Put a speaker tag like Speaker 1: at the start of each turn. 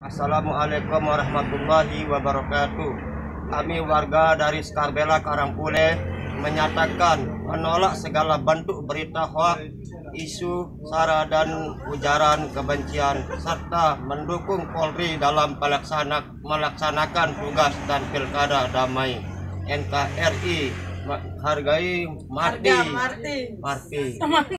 Speaker 1: Assalamualaikum warahmatullahi wabarakatuh. Kami warga dari Skarbela Karangpule menyatakan menolak segala bentuk berita hoaks, isu, sara dan ujaran kebencian, serta mendukung Polri dalam melaksanakan tugas dan pilkada damai. NKRI hargai mati.